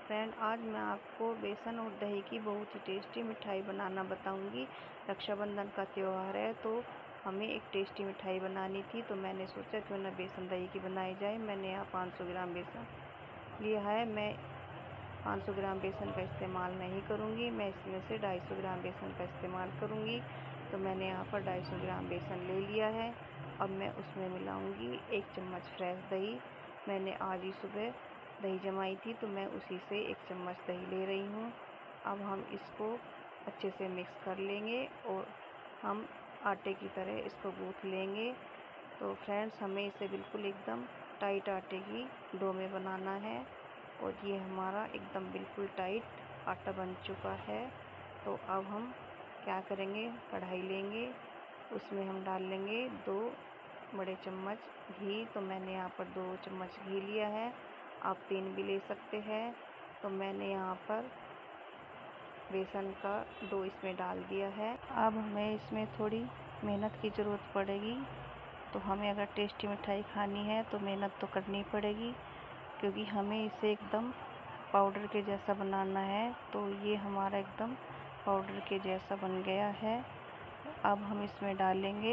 Friend, आज मैं आपको बेसन और दही की बहुत ही टेस्टी मिठाई बनाना बताऊंगी। रक्षाबंधन का त्यौहार है तो हमें एक टेस्टी मिठाई बनानी थी, तो मैंने सोचा क्यों ना बेसन दही की बनाई जाए। मैंने यहाँ 500 ग्राम बेसन लिया है। मैं 500 ग्राम बेसन का इस्तेमाल नहीं करूँगी, मैं इसमें से 250 ग्राम बेसन का इस्तेमाल करूँगी। तो मैंने यहाँ पर 250 ग्राम बेसन ले लिया है। अब मैं उसमें मिलाऊँगी 1 चम्मच फ्रेश दही। मैंने आज ही सुबह दही जमाई थी, तो मैं उसी से 1 चम्मच दही ले रही हूँ। अब हम इसको अच्छे से मिक्स कर लेंगे और हम आटे की तरह इसको गूँथ लेंगे। तो फ्रेंड्स, हमें इसे बिल्कुल एकदम टाइट आटे की डो में बनाना है और ये हमारा एकदम बिल्कुल टाइट आटा बन चुका है। तो अब हम क्या करेंगे, कढ़ाई लेंगे, उसमें हम डाल लेंगे 2 बड़े चम्मच घी। तो मैंने यहाँ पर 2 चम्मच घी लिया है, आप 3 भी ले सकते हैं। तो मैंने यहाँ पर बेसन का डो इसमें डाल दिया है। अब हमें इसमें थोड़ी मेहनत की ज़रूरत पड़ेगी। तो हमें अगर टेस्टी मिठाई खानी है तो मेहनत तो करनी पड़ेगी, क्योंकि हमें इसे एकदम पाउडर के जैसा बनाना है। तो ये हमारा एकदम पाउडर के जैसा बन गया है। अब हम इसमें डालेंगे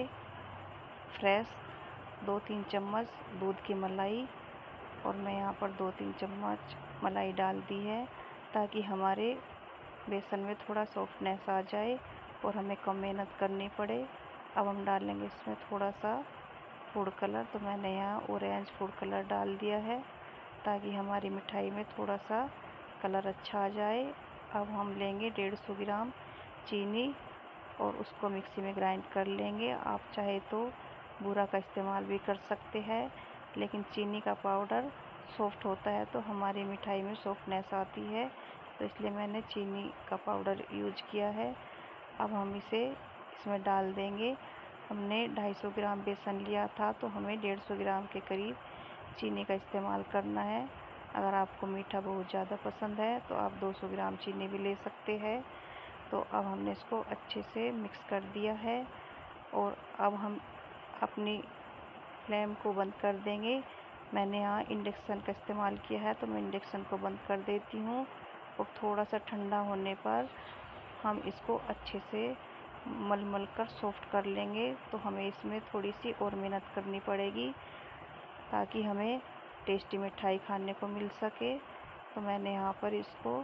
फ्रेश 2-3 चम्मच दूध की मलाई, और मैं यहाँ पर 2-3 चम्मच मलाई डाल दी है ताकि हमारे बेसन में थोड़ा सॉफ्टनेस आ जाए और हमें कम मेहनत करनी पड़े। अब हम डालेंगे इसमें थोड़ा सा फूड कलर। तो मैंने यहाँ ऑरेंज फूड कलर डाल दिया है ताकि हमारी मिठाई में थोड़ा सा कलर अच्छा आ जाए। अब हम लेंगे 150 ग्राम चीनी और उसको मिक्सी में ग्राइंड कर लेंगे। आप चाहे तो बूरा का इस्तेमाल भी कर सकते हैं, लेकिन चीनी का पाउडर सॉफ्ट होता है तो हमारी मिठाई में सॉफ्टनेस आती है, तो इसलिए मैंने चीनी का पाउडर यूज किया है। अब हम इसे इसमें डाल देंगे। हमने 250 ग्राम बेसन लिया था, तो हमें 150 ग्राम के करीब चीनी का इस्तेमाल करना है। अगर आपको मीठा बहुत ज़्यादा पसंद है तो आप 200 ग्राम चीनी भी ले सकते हैं। तो अब हमने इसको अच्छे से मिक्स कर दिया है और अब हम अपनी फ्लेम को बंद कर देंगे। मैंने यहाँ इंडक्शन का इस्तेमाल किया है, तो मैं इंडक्शन को बंद कर देती हूँ और थोड़ा सा ठंडा होने पर हम इसको अच्छे से मल कर सॉफ्ट कर लेंगे। तो हमें इसमें थोड़ी सी और मेहनत करनी पड़ेगी ताकि हमें टेस्टी मिठाई खाने को मिल सके। तो मैंने यहाँ पर इसको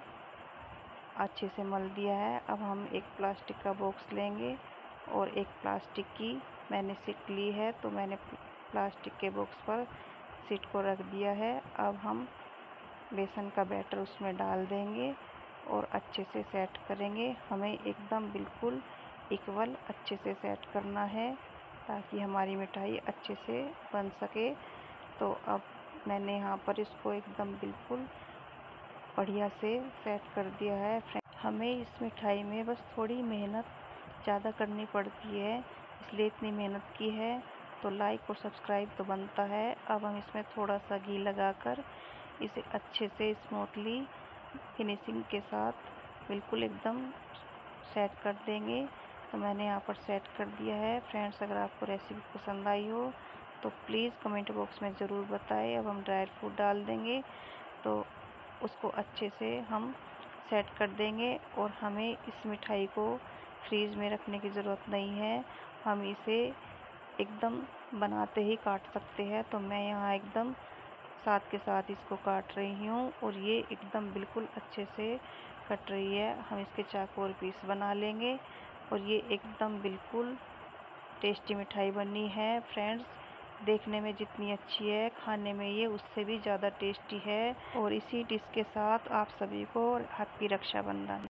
अच्छे से मल दिया है। अब हम एक प्लास्टिक का बॉक्स लेंगे और एक प्लास्टिक की मैंने सीट ली है, तो मैंने प्लास्टिक के बॉक्स पर सीट को रख दिया है। अब हम बेसन का बैटर उसमें डाल देंगे और अच्छे से सेट करेंगे। हमें एकदम बिल्कुल इक्वल अच्छे से सेट करना है ताकि हमारी मिठाई अच्छे से बन सके। तो अब मैंने यहाँ पर इसको एकदम बिल्कुल बढ़िया से सेट कर दिया है। हमें इस मिठाई में बस थोड़ी मेहनत ज़्यादा करनी पड़ती है, इसलिए इतनी मेहनत की है। तो लाइक और सब्सक्राइब तो बनता है। अब हम इसमें थोड़ा सा घी लगाकर इसे अच्छे से स्मूथली फिनिशिंग के साथ बिल्कुल एकदम सेट कर देंगे। तो मैंने यहाँ पर सेट कर दिया है। फ्रेंड्स, अगर आपको रेसिपी पसंद आई हो तो प्लीज़ कमेंट बॉक्स में ज़रूर बताएं। अब हम ड्राई फ्रूट डाल देंगे, तो उसको अच्छे से हम सेट कर देंगे और हमें इस मिठाई को फ्रीज में रखने की ज़रूरत नहीं है। हम इसे एकदम बनाते ही काट सकते हैं। तो मैं यहाँ एकदम साथ के साथ इसको काट रही हूँ और ये एकदम बिल्कुल अच्छे से कट रही है। हम इसके चाकू और पीस बना लेंगे और ये एकदम बिल्कुल टेस्टी मिठाई बनी है। फ्रेंड्स, देखने में जितनी अच्छी है, खाने में ये उससे भी ज़्यादा टेस्टी है। और इसी डिश के साथ आप सभी को हैप्पी रक्षाबंधन।